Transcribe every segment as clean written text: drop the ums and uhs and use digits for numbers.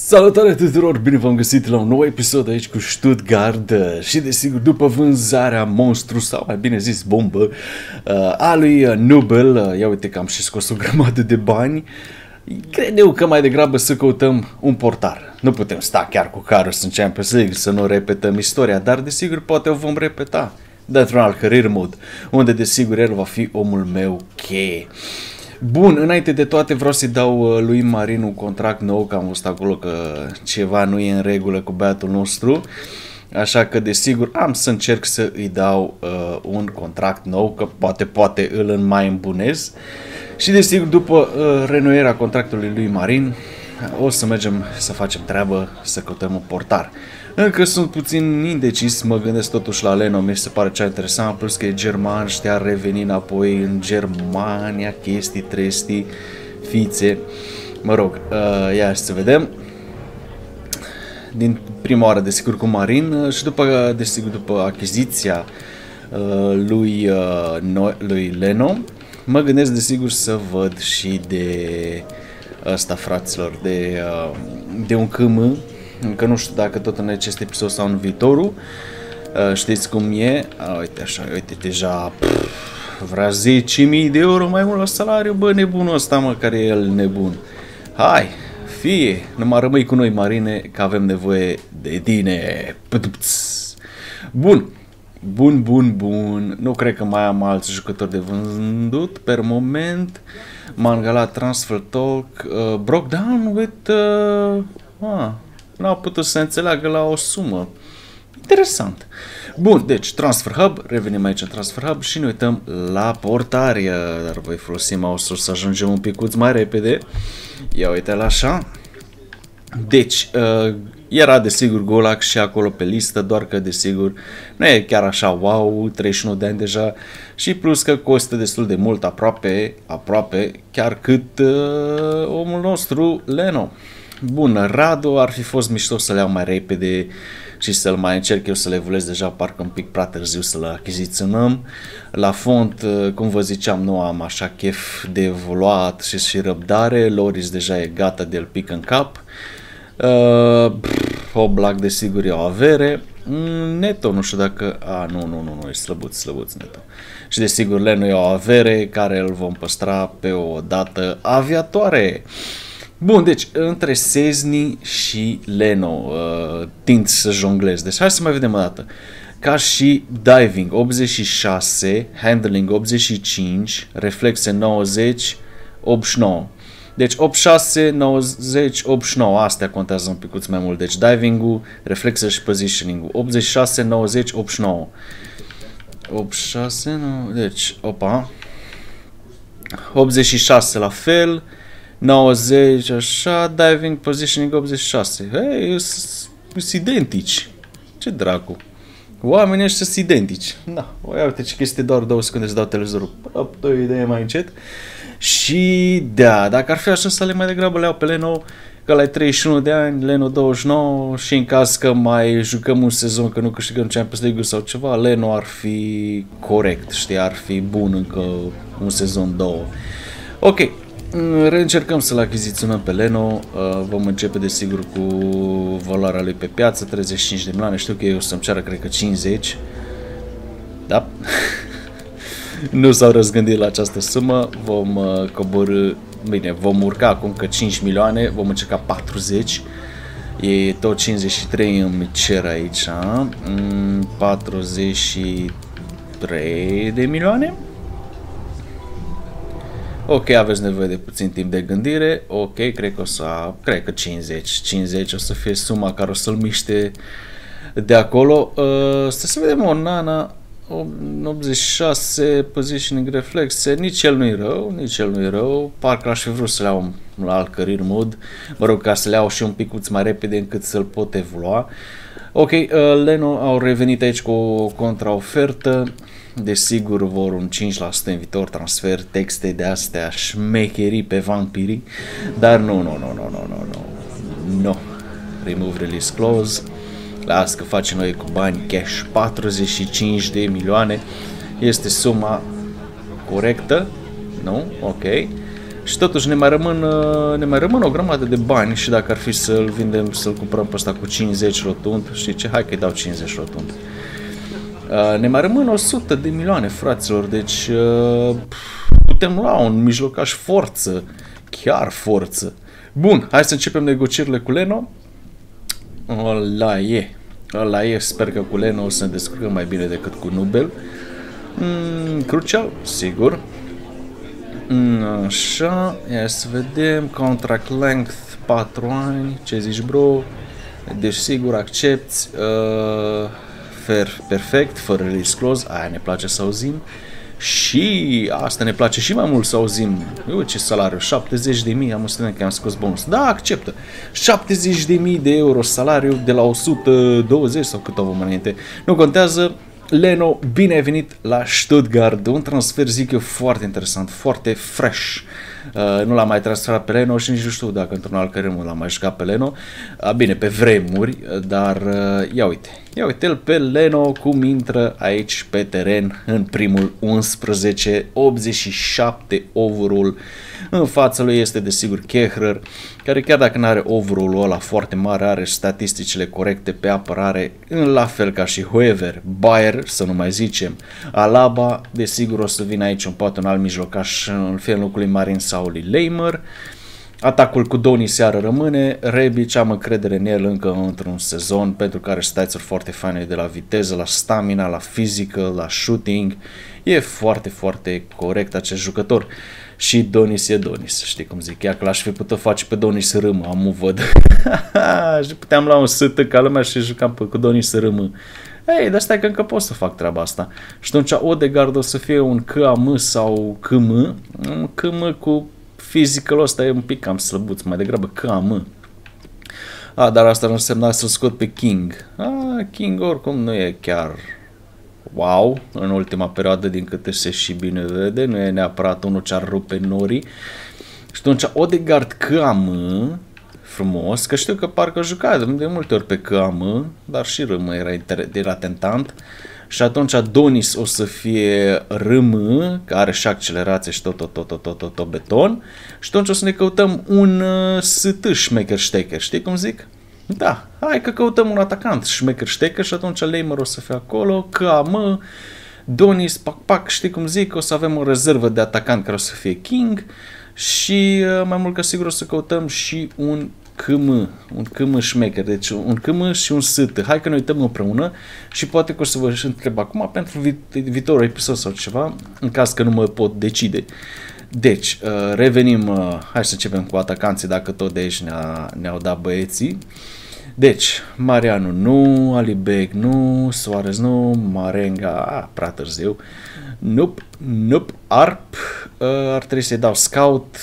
Salutare tuturor, bine v-am găsit la un nou episod aici cu Stuttgart și desigur după vânzarea monstru sau mai bine zis bombă a lui Nubel, ia uite că am și scos o grămadă de bani, cred eu că mai degrabă să căutăm un portar. Nu putem sta chiar cu carul să Champions League, să nu repetăm istoria, dar desigur poate o vom repeta dintr-un alt career mode, unde desigur el va fi omul meu cheie. Bun, înainte de toate vreau să-i dau lui Marin un contract nou, că am văzut acolo că ceva nu e în regulă cu băiatul nostru. Așa că desigur am să încerc să îi dau un contract nou, că poate îl mai îmbunez. Și desigur după renoierea contractului lui Marin o să mergem să facem treabă, să căutăm un portar. Încă sunt puțin indecis, mă gândesc totuși la Leno, mi se pare cea interesant, plus că e german, știa reveni înapoi în Germania, chestii, trestii, fițe, mă rog, ia să vedem. Din prima oară, desigur, cu Marin și după, desigur, după achiziția lui Leno, mă gândesc, desigur, să văd și de ăsta, fraților, de un KM. Încă nu știu dacă tot în acest episod sau în viitorul. Știți cum e? Uite așa, uite deja vrea 10.000 de euro mai mult la salariu. Bă, nebunul ăsta, mă, care e el nebun. Hai, fie, numai rămâi cu noi, Marine, că avem nevoie de tine. Bun. Bun. Nu cred că mai am alți jucători de vândut per moment. Mangala Transfer Talk broke down with n-au putut să înțeleagă la o sumă. Interesant. Bun, deci Transfer Hub, revenim aici în Transfer Hub și ne uităm la portari, dar voi folosi mouse-ul să ajungem un picuț mai repede. Ia uite-l așa. Deci, era desigur Golac și acolo pe listă, doar că desigur nu e chiar așa wow, 31 de ani deja și plus că costă destul de mult, aproape, chiar cât omul nostru Leno. Bun, Radu ar fi fost mișto să le iau mai repede și să-l mai încerc eu să le evoluez, deja parcă un pic prea târziu să-l achiziționăm. La fond, cum vă ziceam, nu am așa chef de evoluat și răbdare, Loris deja e gata de-l pic în cap. Oblak desigur e o avere. Neto, nu știu dacă... nu, e slăbuț Neto. Și desigur Leno e o avere care îl vom păstra pe o dată aviatoare. Bun, deci între Szczęsny și Leno tind să jonglez. Deci hai să mai vedem o dată. Ca și diving 86, handling 85, reflexe 90, 89. Deci 86, 90, 89, astea contează un picuț mai mult. Deci diving-ul, reflexe și positioning-ul 86, 90, 89. 86, 90, deci, opa. 86 la fel. 90, așa, diving, positioning 86. Hei, sunt identici. Ce dracu. Oamenii ăștia sunt identici. Da, uite ce este doar 2 secunde să dau televizorul. O idee mai încet. Și da, dacă ar fi așa să le mai degrabă le iau pe Leno, că la 31 de ani, Leno 29 și în caz că mai jucăm un sezon, că nu câștigăm Champions League sau ceva, Leno ar fi corect, știi, ar fi bun încă un sezon, 2. Ok. Reîncercăm să-l achiziționăm pe Leno, vom începe desigur cu valoarea lui pe piață, 35 de milioane, știu că eu o să-mi ceară cred că 50, da, nu s-au răzgândit la această sumă, vom coborî, bine, vom urca acum că 5 milioane, vom încerca 40, e tot 53 îmi cer aici, 43 de milioane. Ok, aveți nevoie de puțin timp de gândire. Ok, cred că 50 o să fie suma care o să-l miște de acolo. Să vedem o Nana 86, positioning, reflexe, nici el nu-i rău, parcă aș fi vrut să le iau la alt career mode, mă rog, ca să le iau și un picuț mai repede încât să-l pot evolua. Ok, Leno au revenit aici cu o contraofertă. Desigur vor un 5% în viitor, transfer, texte de astea, șmecherii pe vampirii, dar nu. Remove release clause. Las că facem noi cu bani cash, 45 de milioane este suma corectă, nu? Ok. Și totuși ne mai rămân o grămadă de bani și dacă ar fi să-l vindem, să-l cumpărăm pe ăsta cu 50 rotund, știi ce? Hai că-i dau 50 rotund. Ne mai rămân 100 de milioane, fraților, deci putem lua un mijlocaș forță, chiar forță. Bun, hai să începem negocierile cu Leno. Ăla e, sper că cu Leno o să ne descurcăm mai bine decât cu Nubel. Crucial, sigur. Așa, ia să vedem, contract length, 4 ani, ce zici, bro? Deci sigur accepti, perfect, fără release clause, aia ne place să auzim. Și asta ne place și mai mult să auzim. Uite ce salariu, 70.000, am înțeles că am scos bonus. Da, acceptă. 70.000 de euro salariu de la 120 sau cât o vom înainte. Nu contează. Leno, bine ai venit la Stuttgart, un transfer, zic eu, foarte interesant, foarte fresh. Nu l-am mai transferat pe Leno și nici nu știu dacă într-un alt cărem l-am mai jucat pe Leno. Bine, pe vremuri, dar ia uite-l pe Leno cum intră aici pe teren în primul 11, 87 overall. În fața lui este desigur Kehrer, care chiar dacă nu are overall-ul ăla foarte mare, are statisticile corecte pe apărare, la fel ca și Hoever, Bayer, să nu mai zicem, Alaba, desigur o să vină aici poate un alt mijlocaș în felul locului Marin sau lui Leimer. Atacul cu Doni seară rămâne, Rebic am încredere în el încă într-un sezon pentru că are stats-uri foarte faine de la viteză, la stamina, la physical, la shooting. E foarte, foarte corect acest jucător. Și Donis e Donis, știi cum zic, chiar că l-aș fi putut face pe Donis să râmă, amu văd. Și puteam lua un sâtă ca lumea și jucam cu Donis să râmă. Ei, dar stai că încă pot să fac treaba asta. Și atunci Odegaard o să fie un KM sau KM, un KM cu physical ăsta e un pic cam slăbuț, mai degrabă KM. Dar asta nu însemna să-l scot pe King. King oricum nu e chiar wow în ultima perioadă din câte se și bine vede, nu e neapărat unul ce ar rupe norii. Și atunci Odegaard KM, frumos, că știu că parcă juca de multe ori pe KM, dar și RM era tentant. Și atunci Donis o să fie RM, care are și accelerație și tot beton. Și atunci o să ne căutăm un ST șmecher-ștecher, știi cum zic? Da, hai că căutăm un atacant șmecher-ștecher și atunci Leimer o să fie acolo, KM, Donis, pac, știi cum zic? O să avem o rezervă de atacant care o să fie King și mai mult ca sigur o să căutăm și un KM șmecher, deci un KM și un ST. Hai că ne uităm împreună și poate că o să vă întreb acum pentru viitorul episod sau ceva, în caz că nu mă pot decide. Deci, revenim, hai să începem cu atacanții, dacă tot de aici ne-au dat băieții. Deci, Mariano nu, Alibeg nu, Suarez nu, Marenga, prea târziu, nope, Arp, ar trebui să-i dau scout,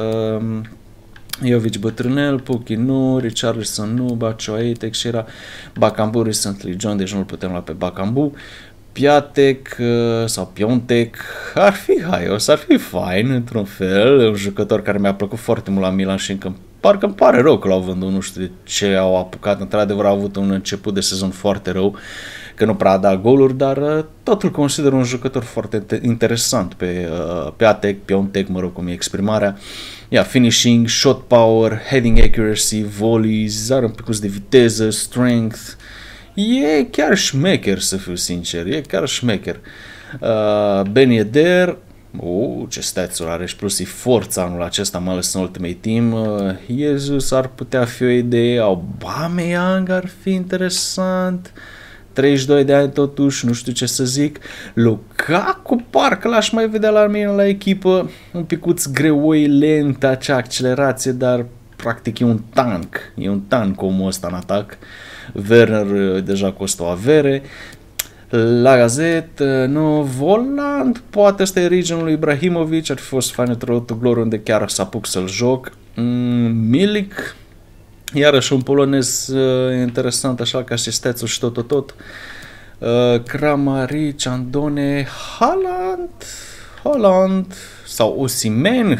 Jovic bătrânel, Puki nu, Richarlison nu, Batshuayi, Teixeira, Bakambu, sunt John, deci nu-l putem lua pe Bakambu. Piatek sau Piontek ar fi fain într-un fel, un jucător care mi-a plăcut foarte mult la Milan și încă parcă îmi pare rău că l-au vândut, nu știu de ce au apucat, într-adevăr au avut un început de sezon foarte rău, că nu prea a dat goluri, dar tot îl consider un jucător foarte interesant pe Piatek, Piontek, mă rog cum e exprimarea. Finishing, shot power, heading accuracy, volleys, are un pic de viteză, strength. E chiar șmecher, să fiu sincer, e chiar șmecher. Ben Yedder, ce stats-uri are și plus e forța anul acesta, mai ales în Ultimate Team. Jesus ar putea fi o idee, Aubameyang ar fi interesant. 32 de ani totuși, nu știu ce să zic. Lukaku parcă l-aș mai vedea la mine la echipă, un picuț greoi, lent, acea accelerație, dar practic e un tank omul ăsta în atac. Werner deja costă o avere. La gazet, nu, Voland, poate ăsta e regionul lui Ibrahimovic, ar fi fost fain într-o glorie unde chiar să apuc să-l joc. Milik, iarăși un polonez interesant așa ca și stats-ul și tot. Kramaric, Andone, Haaland sau Osimhen,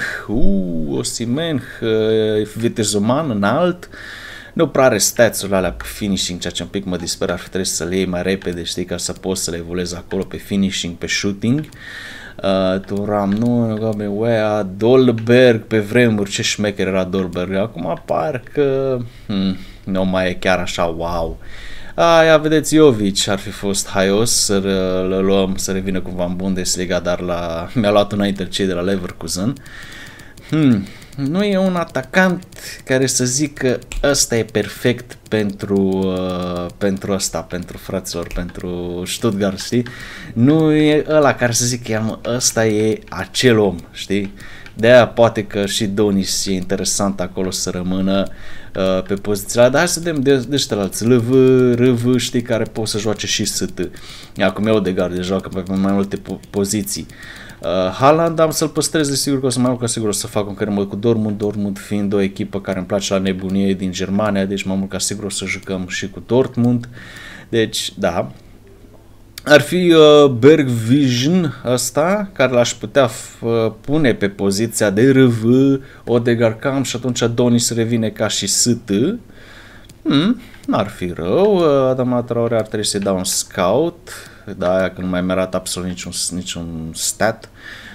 vitezoman înalt. Nu prea are stats-urile alea pe finishing, ceea ce un pic mă disperă, ar fi trebuit să le iei mai repede, știi, ca să poți să le evoluezi acolo pe finishing, pe shooting. Turam, nu, Gabe Wea, Dolberg, pe vremuri, ce șmecher era Dolberg, acum parcă nu mai e chiar așa, wow. Ia vedeți, Jovic ar fi fost haios să-l luăm, să revină cumva în Bundesliga, dar mi-a luat înainte cei de la Leverkusen. Nu e un atacant care să zic că ăsta e perfect pentru ăsta, pentru fraților, pentru Stuttgart, știi? Nu e ăla care să zic că ăsta e acel om, știi? De-aia poate că și Donis e interesant acolo să rămână pe poziția, dar hai să vedem de ăștia alți, RV, știi, care pot să joace și ST. Acum eu Odegaard joacă pe mai multe poziții. Haaland am să-l păstrez, desigur că o să mai mult ca sigur o să fac un caremă cu Dortmund fiind o echipă care îmi place la nebunie din Germania, deci mai mult ca sigur o să jucăm și cu Dortmund, deci da. Ar fi Bergwijn ăsta, care l-aș putea pune pe poziția de RV, Odegaard cam și atunci Donis revine ca și ST. N-ar fi rău, Adama Traore ar trebui să-i dau un scout, da, aia că nu mai mi-arată absolut niciun stat.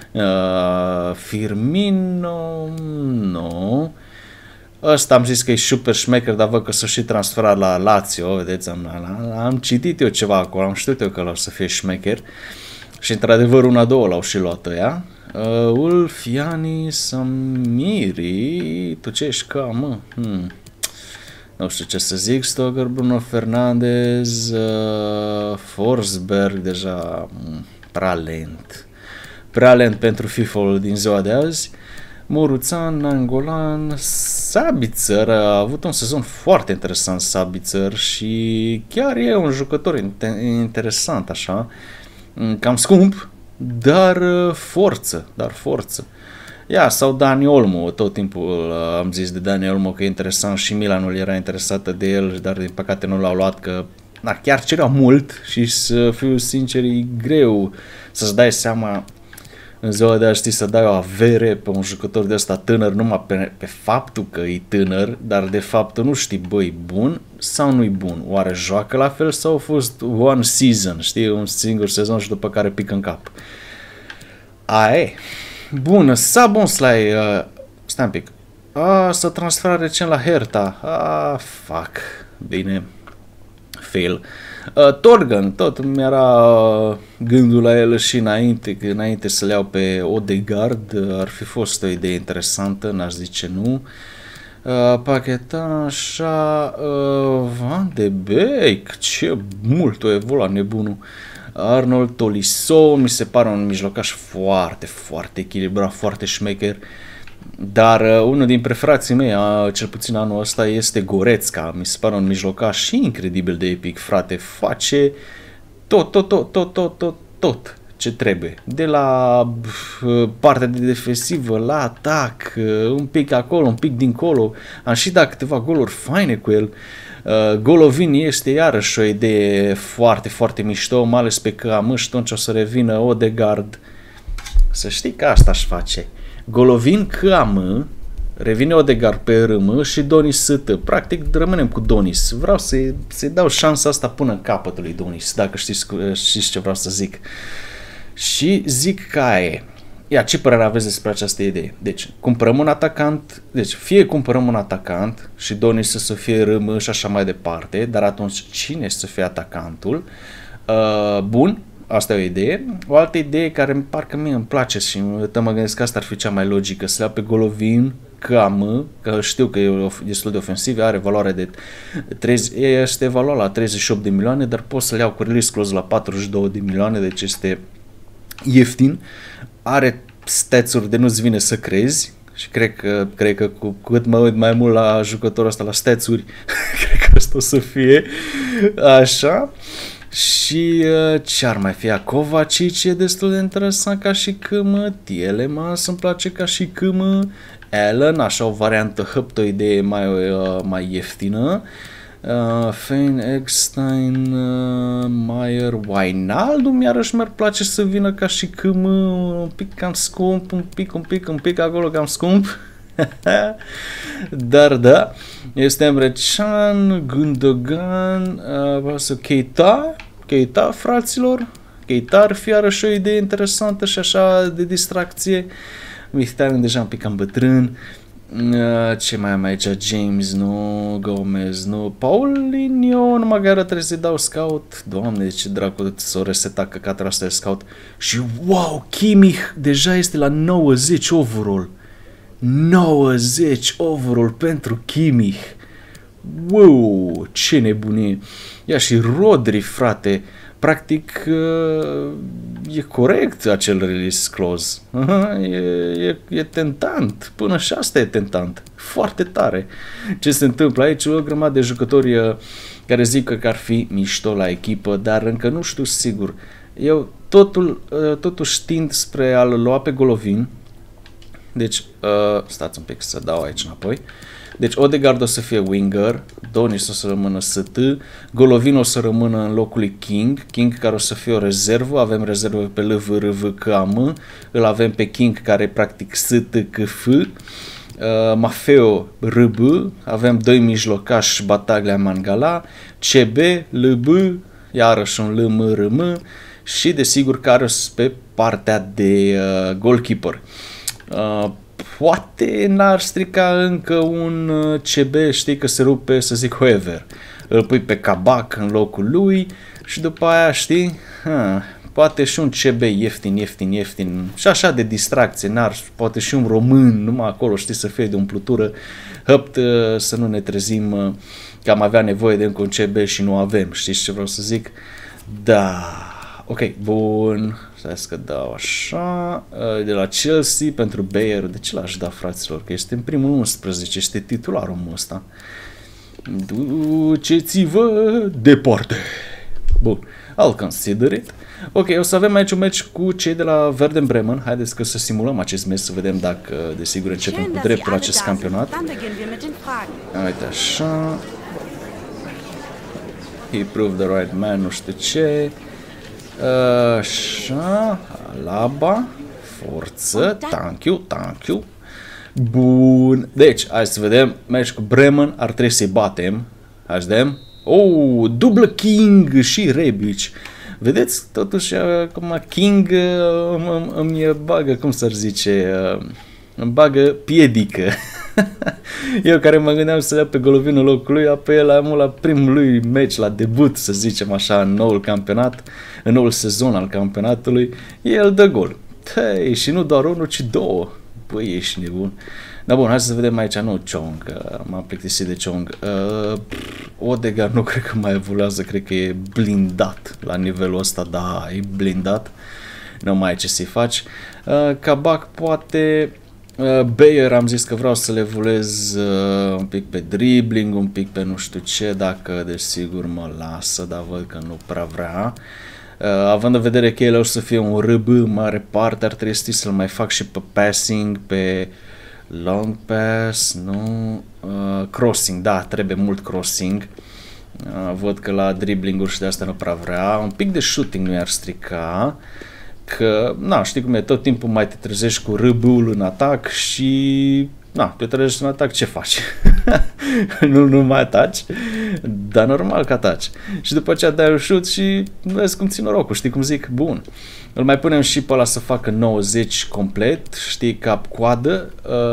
Firmino, nu. Ăsta am zis că e super șmecher, dar văd că s-a și transferat la Lazio, vedeți, am citit eu ceva acolo, am știut eu că l-o să fie șmecher și într-adevăr una-două l-au și luat ăia. Ulfiani Samiri, tu ce ești ca, mă? Nu știu ce să zic, Stoker, Bruno Fernandes, Forsberg, deja prea lent pentru FIFA-ul din ziua de azi. Muruțan, Nangolan, Sabitzer, a avut un sezon foarte interesant Sabitzer și chiar e un jucător interesant așa, cam scump, dar forță. Sau Dani Olmo, tot timpul am zis de Dani Olmo că e interesant și Milanul era interesată de el, dar din păcate nu l-au luat, că chiar cerea mult și să fiu sincer e greu să-ți dai seama în ziua de azi, știi, să dai o avere pe un jucător de ăsta tânăr numai pe faptul că e tânăr, dar de fapt nu știi, băi, bun sau nu-i bun, oare joacă la fel sau a fost one season, știi, un singur sezon și după care pică în cap. Aia bună, Sabonslai, stai un pic, s-a transferat recent la Hertha, fuck, bine, fail. Torgan, tot mi-era gândul la el și înainte să le iau pe Odegaard, ar fi fost o idee interesantă, n-aș zice nu. Pacheta, așa, Van de Beek, ce mult o evoluat nebunul. Arnold Tolisso, mi se pare un mijlocaș foarte echilibrat, foarte șmecher, dar unul din preferații mei, cel puțin anul ăsta, este Goretzka, mi se pare un mijlocaș și incredibil de epic, frate, face tot ce trebuie, de la partea de defensivă, la atac, un pic acolo, un pic dincolo, am și dat câteva goluri faine cu el. Golovin este iarăși o idee foarte mișto, mai ales pe că am și atunci o să revină Odegaard. Să știi că asta aș face. Golovin Cam, revine Odegaard pe RM și Donis ST. Practic rămânem cu Donis. Vreau să-i dau șansa asta până în capătul lui Donis, dacă știți ce vreau să zic. Și zic că e. Ia, ce părere aveți despre această idee? Deci, cumpărăm un atacant, fie cumpărăm un atacant și Donis să fie RM și așa mai departe, dar atunci cine să fie atacantul? Bun, asta e o idee. O altă idee care parcă mie îmi place și mă gândesc că asta ar fi cea mai logică, să ia pe Golovin, Cam, că știu că e destul de ofensiv, are valoare de 30, este valoare la 38 de milioane, dar pot să-l iau cu release clause la 42 de milioane, deci este ieftin, are stats-uri de nu-ți vine să crezi și cred că cu cât mă uit mai mult la jucătorul ăsta, la stats-uri, cred că asta o să fie așa. Și ce ar mai fi? Kovacic e destul de interesant ca și Câm, Tielemans îmi place ca și Câm, Allen, așa o variantă hăpt, o idee mai ieftină. Fein, Eckstein, Mayer, Wijnaldum, iarăși mi-ar place să vină ca și Câm, un pic cam scump, un pic acolo cam scump. Dar da, este Emre Can, Gundogan, Keita, fraților, Keita ar fi iarăși o idee interesantă și așa de distracție. Mkhitaryan deja un pic cam bătrân. Ce mai am aici? James, nu, Gomez, nu, Paulinho, numai că trebuie să-i dau scout. Doamne, ce dracu s-o reseta căcatul ăsta de scout. Și wow, Kimmich deja este la 90 overall. 90 overall pentru Kimmich. Wow, ce nebunie. Ia și Rodri, frate. Practic e corect acel release clause. E tentant. Până și asta e tentant. Foarte tare. Ce se întâmplă aici? O grămadă de jucători care zic că ar fi mișto la echipă, dar încă nu știu sigur. Eu totuși tind spre a-l lua pe Golovin. Deci, stați un pic să dau aici înapoi. Deci Odegaard o să fie winger, Donis o să rămână ST, Golovin o să rămână în locul lui King care o să fie o rezervă, avem rezervă pe LVRVKM, îl avem pe King care e practic STKF, Maffeo RB, avem doi mijlocași Bataglia Mangala, CB, LB, iarăși un LMRM și desigur Karius pe partea de goalkeeper. Poate n-ar strica încă un CB, știi că se rupe, să zic, Hoever. Îl pui pe Kabak în locul lui și după aia, știi, poate și un CB ieftin și așa de distracție, poate și un român, numai acolo, știi, să fie de umplutură, să nu ne trezim că am avea nevoie de încă un CB și nu avem, știți ce vreau să zic? Da... Ok, bun, stai să dau așa, de la Chelsea pentru Bayer, de ce l-aș da, fraților, că este în primul 11, este titularul ăsta. Duceți-vă departe. Bun, I'll consider it. Ok, o să avem aici un match cu cei de la Werder Bremen, haideți că să simulăm acest match, să vedem dacă, desigur, începem cu dreptul acest campionat. Uite așa. He proved the right man, nu știu ce. Așa, Alaba, forță, thank you. Bun, deci, hai să vedem, match cu Bremen, ar trebui să-i batem, hai să vedem, dublă King și Rebic, vedeți, totuși, acum King îmi bagă, cum s-ar zice, îmi bagă piedică. Eu care mă gândeam să le iau pe Golovin în locul lui, apoi el am la primul lui meci, la debut, să zicem așa, în noul campionat, în noul sezon al campionatului, el dă gol. Tăi, și nu doar unul, ci două. Băi, ești nebun. Dar bun, hai să vedem aici, nu Chong, m-am plictisit de Chong. Odegaard nu cred că mai evoluează, cred că e blindat la nivelul ăsta, da, e blindat. Nu mai ai ce să-i faci. Kabak poate... Bayer am zis că vreau să le evoluez un pic pe dribbling, un pic pe nu știu ce, dacă desigur mă lasă, dar văd că nu prea vrea. Având în vedere că el o să fie un RB mare parte, ar trebui să-l mai fac și pe passing, pe long pass, nu, crossing, da, trebuie mult crossing. Văd că la dribbling-uri și de asta nu prea vrea, un pic de shooting nu i-ar strica. Că, na, știi cum e, tot timpul mai te trezești cu râbul în atac și, na, te trezești în atac, ce faci? nu mai ataci, dar normal că ataci. Și după aceea dai un șut și vezi cum ții norocul, știi cum zic? Bun. Îl mai punem și pe ăla să facă 90 complet, știi, cap-coadă.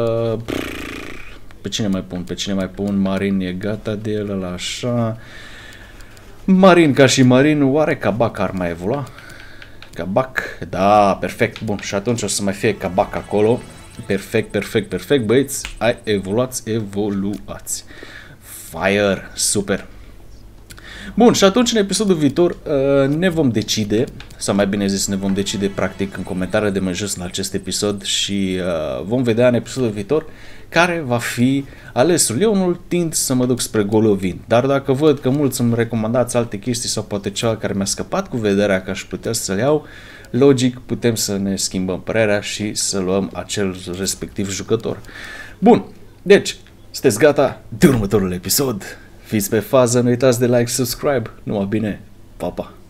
Pe cine mai pun? Marin e gata de el, ăla așa. Marin ca și Marin, oare Kabak ar mai evolua? Kabak, da, perfect, bun, și atunci o să mai fie Kabak acolo, perfect, băieți, evoluați, fire, super. Bun, și atunci în episodul viitor ne vom decide, sau mai bine zis ne vom decide practic în comentariile de mai jos în acest episod și vom vedea în episodul viitor care va fi alesul. Eu nu tind să mă duc spre Golovin, dar dacă văd că mulți îmi recomandați alte chestii sau poate ceva care mi-a scăpat cu vederea că aș putea să-l iau, logic putem să ne schimbăm părerea și să luăm acel respectiv jucător. Bun, deci, sunteți gata de următorul episod? Fiți pe fază, nu uitați de like, subscribe, numai bine, pa, pa!